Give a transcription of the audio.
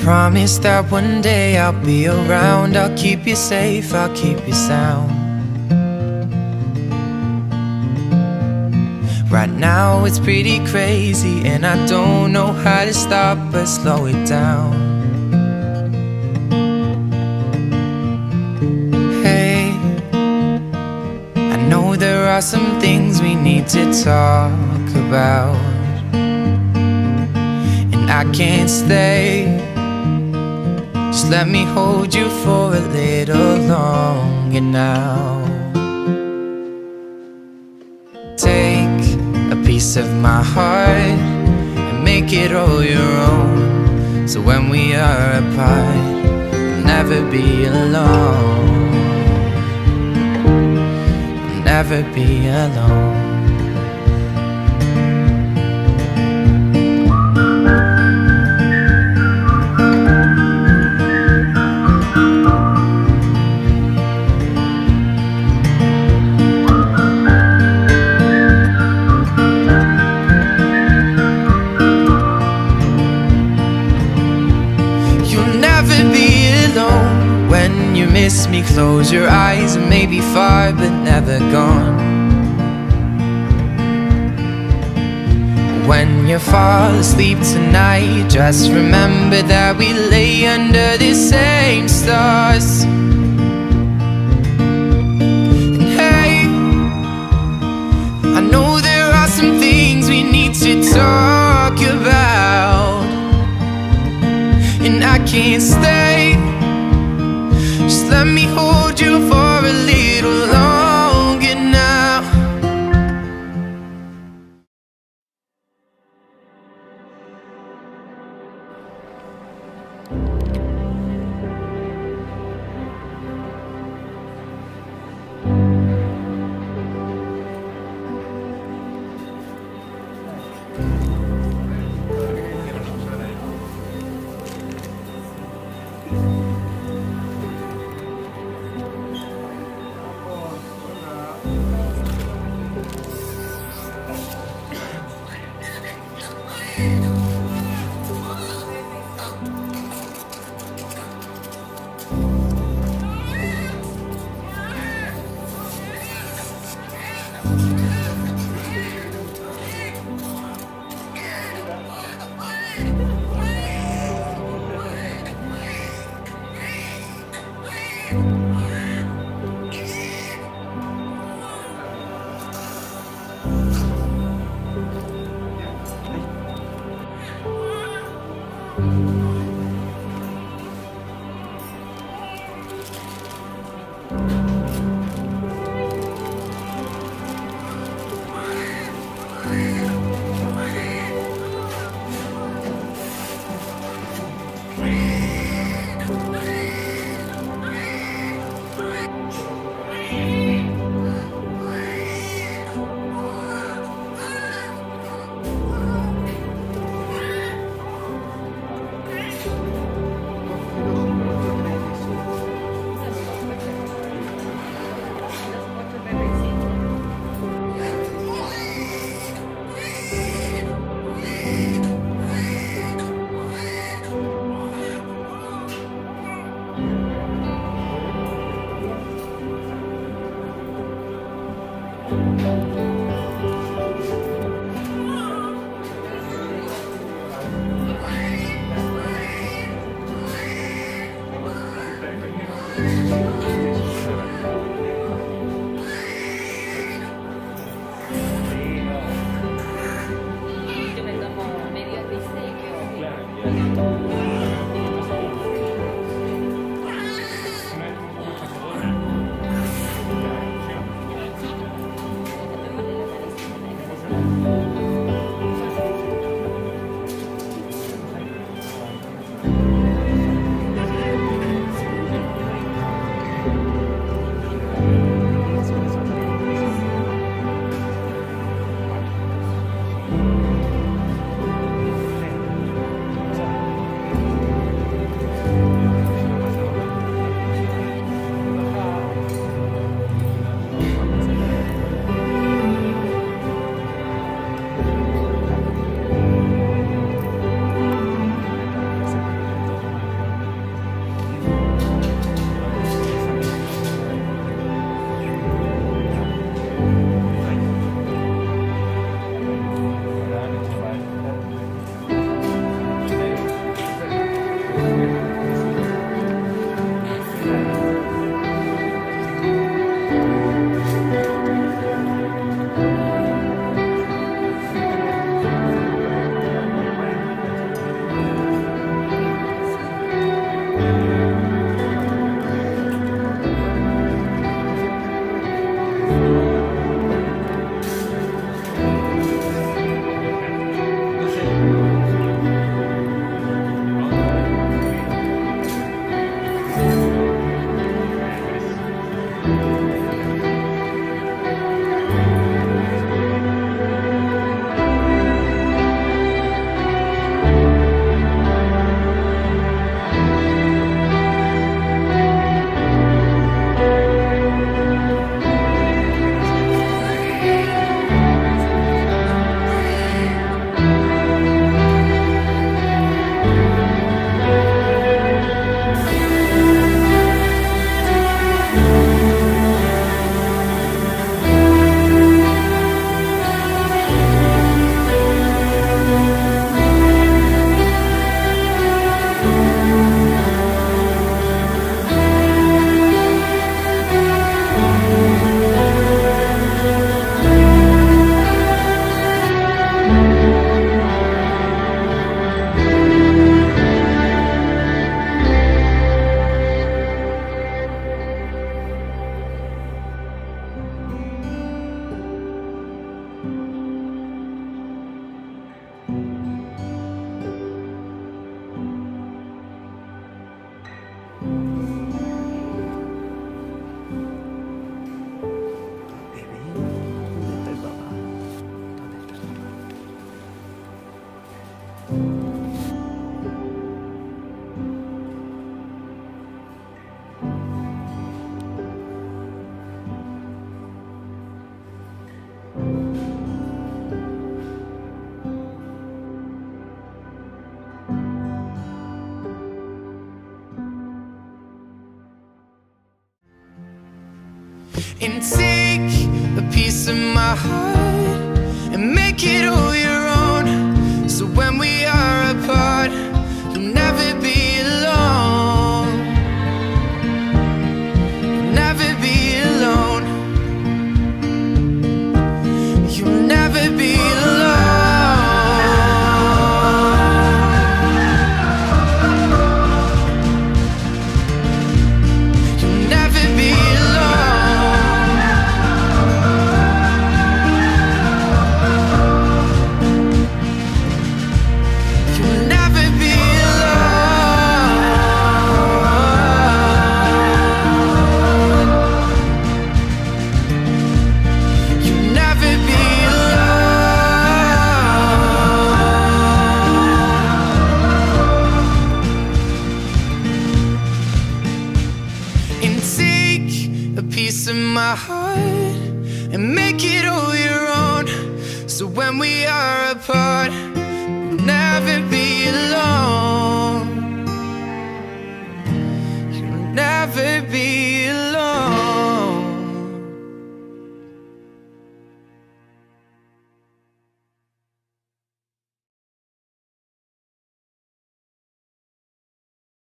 promise that one day I'll be around. I'll keep you safe, I'll keep you sound. Right now it's pretty crazy, and I don't know how to stop but slow it down. Hey, I know there are some things we need to talk about, and I can't stay. Just let me hold you for a little longer now. Take a piece of my heart and make it all your own, so when we are apart, you'll never be alone. You'll never be alone. When you miss me, close your eyes and maybe far but never gone. When you fall asleep tonight, just remember that we lay under the same stars. And hey, I know there are some things we need to talk about, and I can't stay. Just let me hold you for a little longer now. and take a piece of my heart and make it all your own. So when we are apart, you'll never be alone. You'll never be alone. You'll never be alone. Piece of my heart and make it all your own. So when we are apart, we'll never be alone.